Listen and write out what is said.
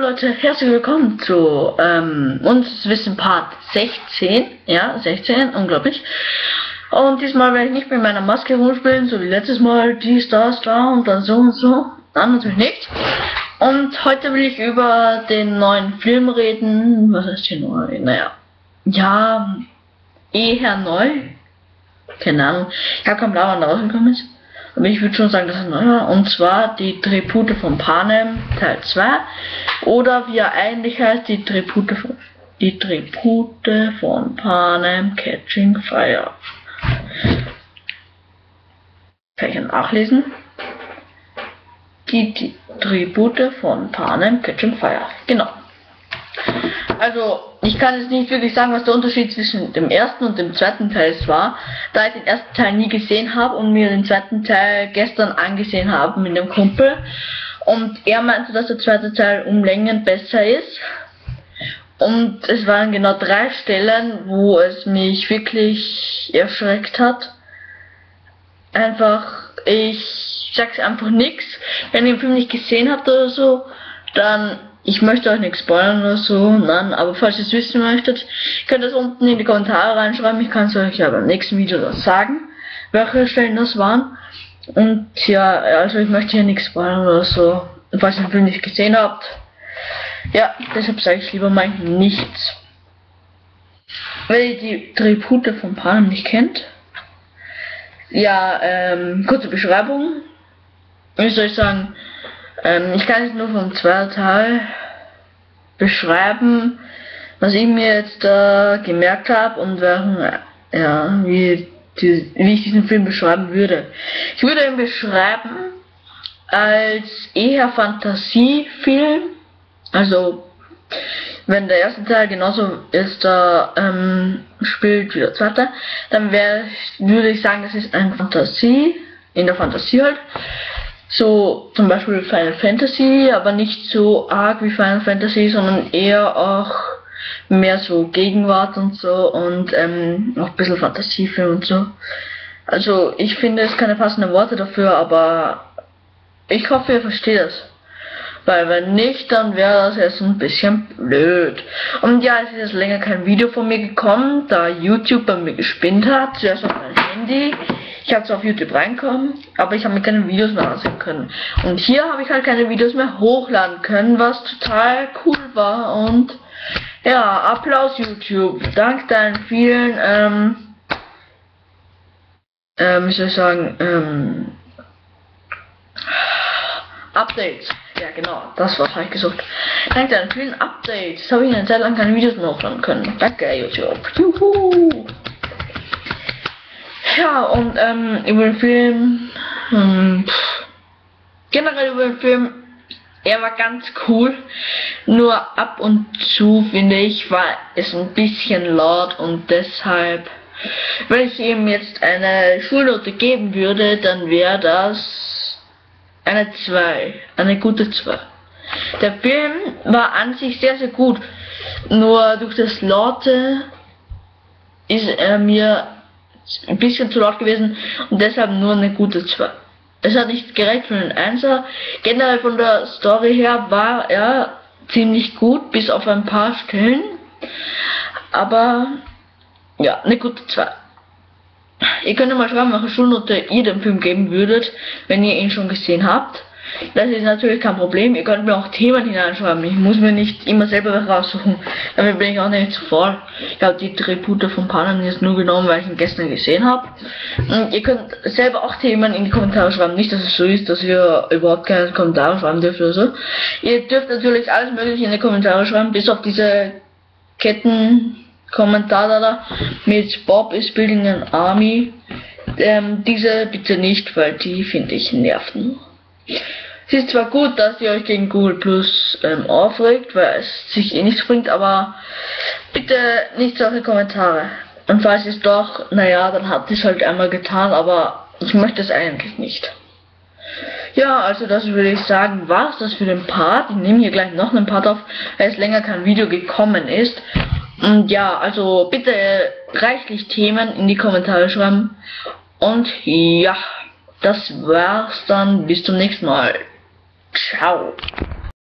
Leute, herzlich willkommen zu uns Wissen Part 16. Ja, 16, unglaublich. Und diesmal werde ich nicht mit meiner Maske rumspielen, so wie letztes Mal, dies, das, da und dann so und so. Dann natürlich nicht. Und heute will ich über den neuen Film reden. Was ist hier neu? Naja. Ja, eher neu. Keine Ahnung. Ich habe keinen Plan, wann da rausgekommen ist. Aber ich würde schon sagen, das ist neu war. Und zwar die Tribute von Panem Teil 2. Oder wie er eigentlich heißt, die Tribute von Panem Catching Fire. Kann ich nachlesen? Die Tribute von Panem Catching Fire. Genau. Also, ich kann jetzt nicht wirklich sagen, was der Unterschied zwischen dem ersten und dem zweiten Teil war, da ich den ersten Teil nie gesehen habe und mir den zweiten Teil gestern angesehen habe mit dem Kumpel. Und er meinte, dass der zweite Teil um Längen besser ist. Und es waren genau 3 Stellen, wo es mich wirklich erschreckt hat. Einfach, ich sag's einfach nichts. Wenn ihr den Film nicht gesehen habt oder so, dann, ich möchte euch nichts spoilern oder so, nein, aber falls ihr es wissen möchtet, könnt ihr es unten in die Kommentare reinschreiben. Ich kann es euch ja beim nächsten Video das sagen, welche Stellen das waren. Und ja, also ich möchte hier nichts spoilern oder so, falls ihr den Film nicht gesehen habt. Ja, deshalb sage ich lieber mal nichts. Wenn ihr die Tribute von Panem nicht kennt, ja, kurze Beschreibung. Wie soll ich sagen, ich kann es nur vom zweiten Teil beschreiben, was ich mir jetzt gemerkt habe und wie ich diesen Film beschreiben würde. Ich würde ihn beschreiben als eher Fantasiefilm. Also, wenn der erste Teil genauso ist, spielt wie der zweite, dann würde ich sagen, das ist eine Fantasie, in der Fantasie halt. So zum Beispiel Final Fantasy, aber nicht so arg wie Final Fantasy, sondern eher auch mehr so Gegenwart und so und auch ein bisschen Fantasiefilm und so. Also ich finde es keine passenden Worte dafür, aber ich hoffe ihr versteht es. Weil wenn nicht, dann wäre das jetzt ein bisschen blöd. Und ja, es ist jetzt länger kein Video von mir gekommen, da YouTube bei mir gespinnt hat. Zuerst auf mein Handy. Ich habe zwar auf YouTube reinkommen, aber ich habe mir keine Videos mehr ansehen können. Und hier habe ich halt keine Videos mehr hochladen können, was total cool war. Und ja, Applaus YouTube. Dank deinen vielen, wie soll ich sagen, Updates. Ja genau, das Wort habe ich gesucht. Dank deinen vielen Updates habe ich eine Zeit lang keine Videos mehr hochladen können. Danke YouTube. Juhu. Ja, und über den Film, generell über den Film, er war ganz cool, nur ab und zu, finde ich, war es ein bisschen laut und deshalb, wenn ich ihm jetzt eine Schulnote geben würde, dann wäre das eine 2, eine gute 2. Der Film war an sich sehr, sehr gut, nur durch das Laute ist er mir ein bisschen zu laut gewesen und deshalb nur eine gute 2. Es hat nicht gereicht für einen 1er. Generell von der Story her war er ziemlich gut, bis auf ein paar Stellen. Aber ja, eine gute 2. Ihr könnt ja mal schreiben, welche Schulnote ihr dem Film geben würdet, wenn ihr ihn schon gesehen habt. Das ist natürlich kein Problem. Ihr könnt mir auch Themen hineinschreiben. Ich muss mir nicht immer selber was raussuchen. Damit bin ich auch nicht zu voll. Ich habe die Tribute von Panem jetzt nur genommen, weil ich ihn gestern gesehen habe. Und ihr könnt selber auch Themen in die Kommentare schreiben. Nicht, dass es so ist, dass ihr überhaupt keine Kommentare schreiben dürft oder so. Ihr dürft natürlich alles mögliche in die Kommentare schreiben, bis auf diese Kettenkommentare da mit Bob is building an army. Diese bitte nicht, weil die finde ich nerven. Es ist zwar gut, dass ihr euch gegen Google Plus aufregt, weil es sich eh nichts bringt, aber bitte nicht solche Kommentare. Und falls es doch, naja, dann habt ihr es halt einmal getan, aber ich möchte es eigentlich nicht. Ja, also das würde ich sagen, war's das für den Part. Ich nehme hier gleich noch einen Part auf, weil es länger kein Video gekommen ist. Und ja, also bitte reichlich Themen in die Kommentare schreiben. Und ja, das war's dann. Bis zum nächsten Mal. Ciao.